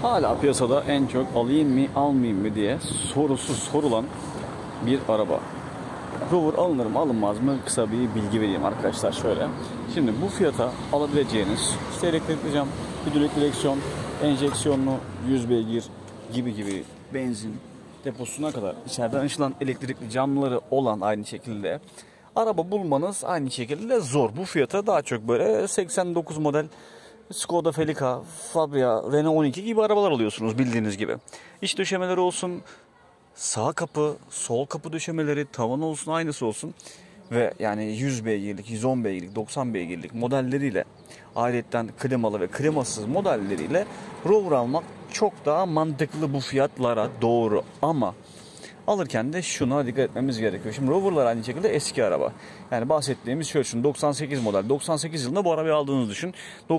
Hala piyasada en çok alayım mı almayayım mı diye sorulan bir araba. Rover alınır mı alınmaz mı, kısa bir bilgi vereyim arkadaşlar şöyle. Şimdi bu fiyata alabileceğiniz işte elektrikli cam, hidrolik direksiyon, enjeksiyonlu 100 beygir gibi benzin deposuna kadar içeriden açılan elektrikli camları olan aynı şekilde araba bulmanız aynı şekilde zor. Bu fiyata daha çok böyle 89 model Skoda Felica, Fabia, Renault 12 gibi arabalar alıyorsunuz bildiğiniz gibi. İç döşemeleri olsun, sağ kapı, sol kapı döşemeleri, tavan olsun, aynısı olsun. Ve yani 100 beygirlik, 110 beygirlik, 90 beygirlik modelleriyle, ayrıca klimalı ve klimasız modelleriyle Rover almak çok daha mantıklı bu fiyatlara doğru. Ama alırken de şuna dikkat etmemiz gerekiyor. Şimdi Rover'lar aynı şekilde eski araba. Yani bahsettiğimiz şöyle düşün, 98 model. 98 yılında bu arabayı aldığınızı düşün.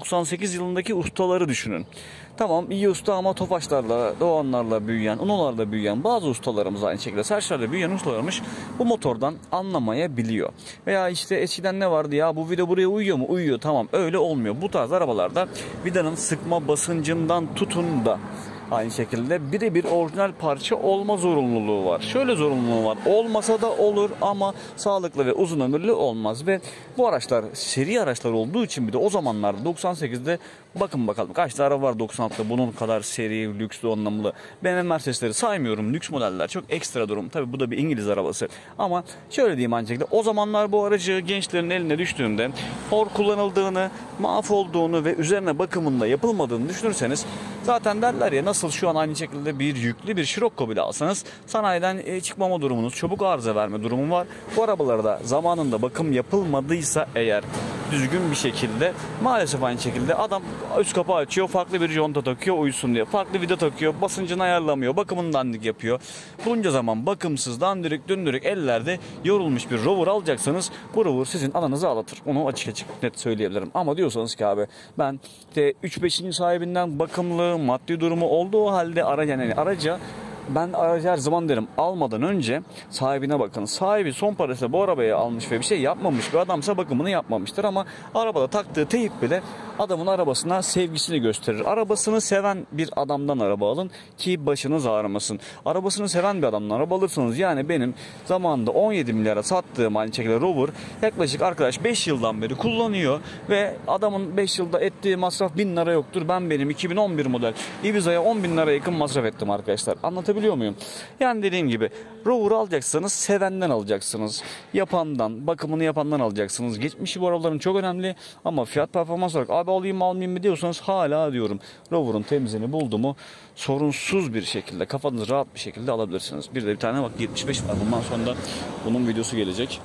98 yılındaki ustaları düşünün. Tamam iyi usta ama Tofaşlarla, Doğanlarla büyüyen, Unolarla büyüyen bazı ustalarımız aynı şekilde Serçlerle büyüyen ustalarmış bu motordan anlamayabiliyor. Veya işte eskiden ne vardı ya, bu vida buraya uyuyor mu? Uyuyor, tamam, öyle olmuyor. Bu tarz arabalarda vidanın sıkma basıncından tutun da aynı şekilde birebir orijinal parça olma zorunluluğu var. Şöyle zorunluluğu var. Olmasa da olur ama sağlıklı ve uzun ömürlü olmaz. Ve bu araçlar seri araçlar olduğu için bir de o zamanlarda 98'de bakın bakalım kaç tane araba var 96'da bunun kadar seri, lüks, donanımlı. BMW Mercedesleri saymıyorum. Lüks modeller çok ekstra durum. Tabi bu da bir İngiliz arabası. Ama şöyle diyeyim aynı şekilde o zamanlar bu aracı gençlerin eline düştüğünde hor kullanıldığını, mahvolduğunu ve üzerine bakımında yapılmadığını düşünürseniz zaten derler ya, nasıl şu an aynı şekilde bir yüklü bir Scirocco bile alsanız sanayiden çıkmama durumunuz, çabuk arıza verme durumu var. Bu arabalarda zamanında bakım yapılmadıysa eğer düzgün bir şekilde maalesef aynı şekilde adam üst kapağı açıyor, farklı bir conta takıyor uyusun diye, farklı vida takıyor, basıncını ayarlamıyor, bakımını dandik yapıyor. Bunca zaman bakımsız, dandirik döndürük ellerde yorulmuş bir Rover alacaksanız bu Rover sizin ananızı ağlatır. Onu açık net söyleyebilirim. Ama diyorsanız ki abi ben de 3-5. sahibinden bakımlı, maddi durumu olduğu halde araca ben aracı her zaman derim almadan önce sahibine bakın. Sahibi son parasıyla bu arabayı almış ve bir şey yapmamış bir adamsa bakımını yapmamıştır. Ama arabada taktığı teyip bile adamın arabasına sevgisini gösterir. Arabasını seven bir adamdan araba alın ki başınız ağrımasın. Arabasını seven bir adamdan araba alırsanız, yani benim zamanında 17 milyara sattığım aynı şekilde Rover yaklaşık arkadaş 5 yıldan beri kullanıyor ve adamın 5 yılda ettiği masraf 1000 lira yoktur. Benim 2011 model Ibiza'ya 10 bin lira yakın masraf ettim arkadaşlar. Anlatabiliyor muyum? Yani dediğim gibi Rover alacaksanız sevenden alacaksınız. Yapandan, bakımını yapandan alacaksınız. Geçmişi bu arabaların çok önemli ama fiyat performans olarak abi alayım mı almayayım mı diyorsanız hala diyorum Rover'ın temizini buldu mu sorunsuz bir şekilde, kafanız rahat bir şekilde alabilirsiniz. Bir de bir tane bak 75 var. Bundan sonra da bunun videosu gelecek.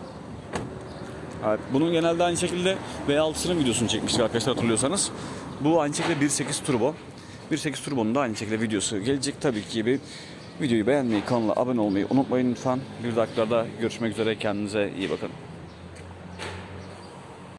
Evet, bunun genelde aynı şekilde V6'nın videosunu çekmiştik arkadaşlar hatırlıyorsanız. Bu aynı şekilde 1.8 turbo. 1.8 Turbo'nun da aynı şekilde videosu gelecek. Tabii ki videoyu beğenmeyi, kanala abone olmayı unutmayın lütfen. Bir dakikada görüşmek üzere. Kendinize iyi bakın.